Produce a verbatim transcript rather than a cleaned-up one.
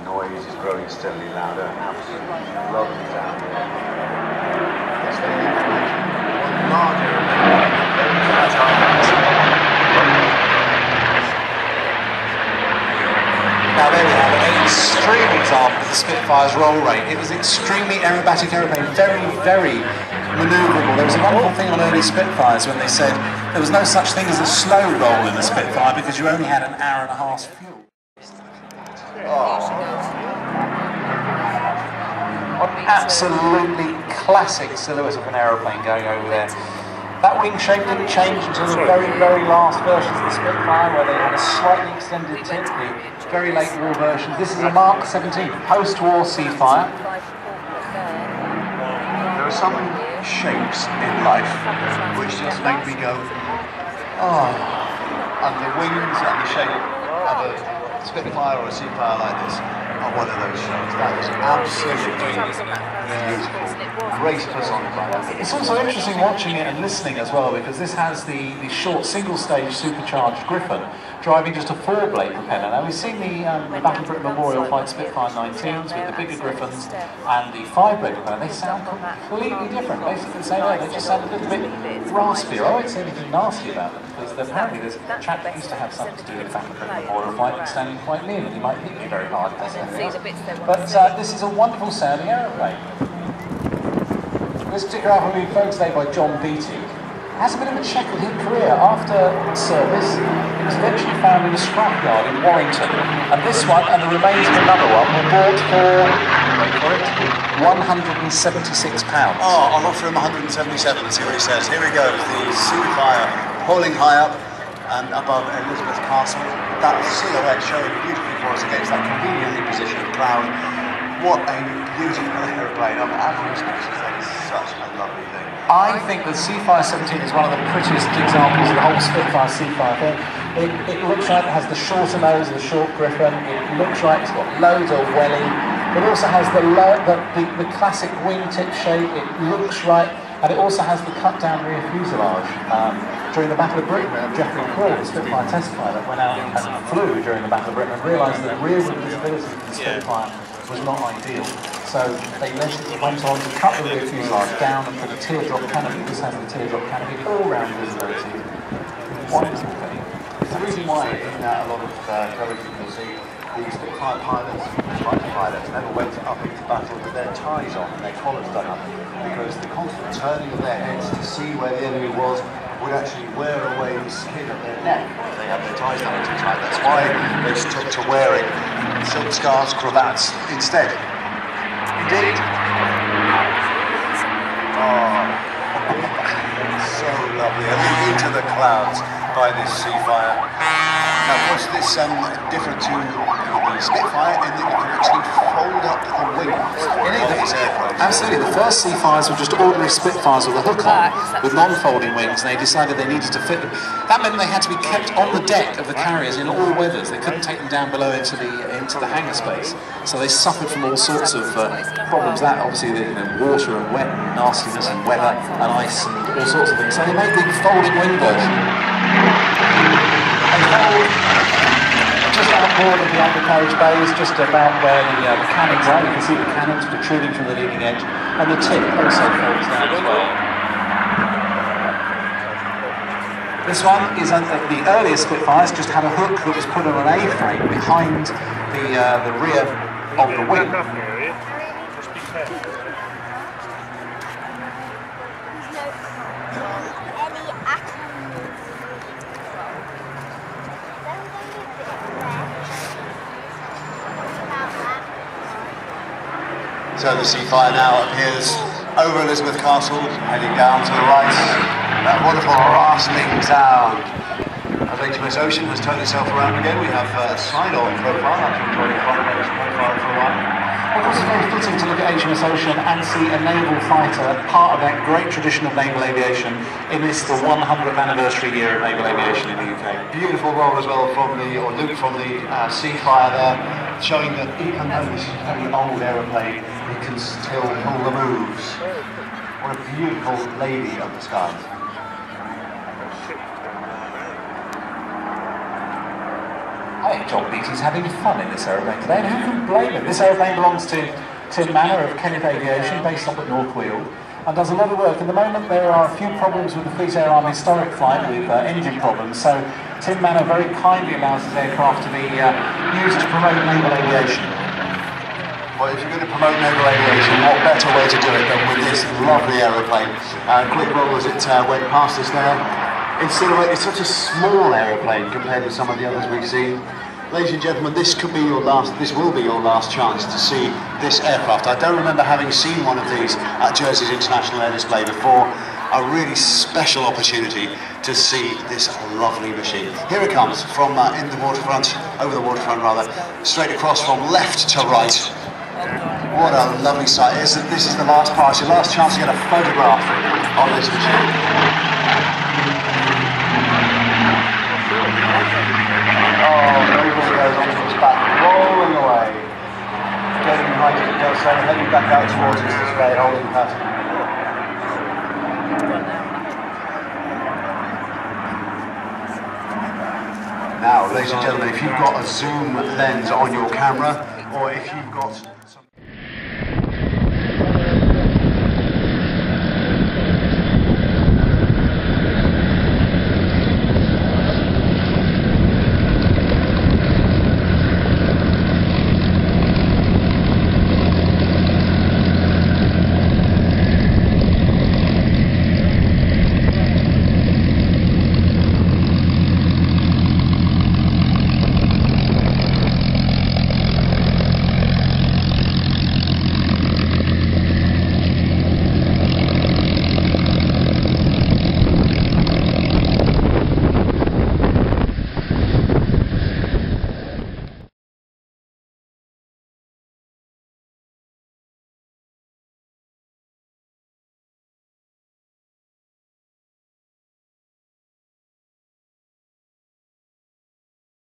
noise is growing steadily louder. Absolutely lovely sound here. Yes, they are large aeroplane. Very fragile. Now there we have an extreme example of the Spitfire's roll rate. It was extremely aerobatic aeroplane, very, very manoeuvrable. There was a wonderful thing on early Spitfires when they said there was no such thing as a slow roll in the Spitfire because you only had an hour and a half fuel. Oh. What an absolutely classic silhouette of an aeroplane going over there. That wing shape didn't change until the very, very last versions of the Spitfire, where they had a slightly extended tip, the very late war version. This is a Mark seventeen, post-war Seafire. There are some shapes in life which just make me go, oh, and the wings and the shape of a Spitfire or a Seafire like this are one of those shapes. That is absolutely beautiful. Great personified. It's also interesting watching it and listening as well, because this has the, the short single-stage supercharged Griffon driving just a four-blade propeller. Now we've seen the, um, the Battle of Britain Memorial Flight Spitfire nineteens with the bigger Griffons and the five-blade propeller. They sound completely different, basically the same way. They just sound a little bit raspier. I won't say anything nasty about them, because apparently there's a chap that used to have something to do with the Battle of Britain Memorial Flight standing quite near, and he might hit you very hard. But uh, this is a wonderful sounding aeroplane. This particular album will be focused today by John Beattie. It has a bit of a checkered hit career. After service, it was eventually found in a scrapyard in Warrington. And this one and the remains of another one were bought for, wait for it, one hundred and seventy-six pounds. Oh, I'll offer him one hundred and seventy-seven and see what he says. Here he goes, the Seafire holding high up and above Elizabeth Castle. That silhouette showing beautifully for us against that conveniently positioned cloud. What a beautiful aeroplane. I'm absolutely speechless. That is such a lovely thing. I think the Seafire seventeen is one of the prettiest examples of the whole Spitfire Seafire thing. It, it looks like it has the shorter nose and the short Griffon. It looks like it's got loads of welly. It also has the, low, the, the, the classic wingtip shape. It looks right. And it also has the cut-down rear fuselage. Um, during the Battle of Britain, uh, Geoffrey Crawl, the Spitfire testifier that went out and flew during the Battle of Britain and realised that the rear visibility of the Spitfire was not ideal. So they went on to cut the rear fuselage down and put a teardrop canopy. This has the teardrop canopy, all-round visibility. Wonderful thing. It's the reason why in uh, a lot of uh, television you'll see the Spitfire pilots, fighter pilots, never went up into battle with their ties on and their collars done up, because the constant turning of their heads to see where the enemy was would actually wear away the skin of their neck. They have their ties done too tight. That's why they took to wearing silk scarves, cravats instead. Indeed. Oh, so lovely. A look into the clouds by this Seafire. Now, was this um, different to the Spitfire in that you can actually fold up the wings of this aircraft? Absolutely. The first Seafires were just ordinary Spitfires with a hook on, with non-folding wings, and they decided they needed to fit them. That meant they had to be kept on the deck of the carriers in all weathers. They couldn't take them down below into the into the hangar space. So they suffered from all sorts of uh, problems. That obviously, the, you know, water and wet and nastiness and weather and ice and all sorts of things. So they made the folding wing version. They fold just outboard of the undercarriage bays, just about where the, uh, the cannons are. You can see the cannons protruding from the leading edge, and the tip also folds down as well. This one is uh, the earliest Spitfires just had a hook that was put on an A-frame behind the uh, the rear of the wing. So the Seafire now appears over Elizabeth Castle, heading down to the right. That wonderful rasping sound. As H M S Ocean has turned itself around again, we have a side-on profile. I've been enjoying the front-page profile for a while. Of course, it's very fitting to look at H M S Ocean and see a naval fighter, part of that great tradition of naval aviation, in this the one hundredth anniversary year of naval aviation in the U K. Beautiful roll as well from the, or loop from the uh, Seafire there, showing that even though this is a very old aeroplane, it can still pull the moves. What a beautiful lady of the skies. Hey. John Beattie's having fun in this aeroplane today, and who can blame him? This aeroplane belongs to Tim Manor of Kenneth Aviation, based up at North Weald, and does a lot of work. At the moment there are a few problems with the Fleet Air Arm historic flight with uh, engine problems, so Tim Manor very kindly allows his aircraft to be uh, used to promote naval aviation. Well, if you're going to promote naval aviation, what better way to do it than with this lovely aeroplane? Uh, quick roll as it uh, went past us there. It's, sort of, it's such a small aeroplane compared to some of the others we've seen. Ladies and gentlemen, this could be your last, this will be your last chance to see this aircraft. I don't remember having seen one of these at Jersey's International Air Display before. A really special opportunity to see this lovely machine. Here it comes from uh, in the waterfront, over the waterfront rather, straight across from left to right. What a lovely sight. This is, this is the last part, your last chance to get a photograph on this machine. Oh, there it goes onto its back, rolling away. Getting behind it, it goes, so heading back out towards us this way, holding pattern. Now, ladies and gentlemen, if you've got a zoom lens on your camera, or if you've got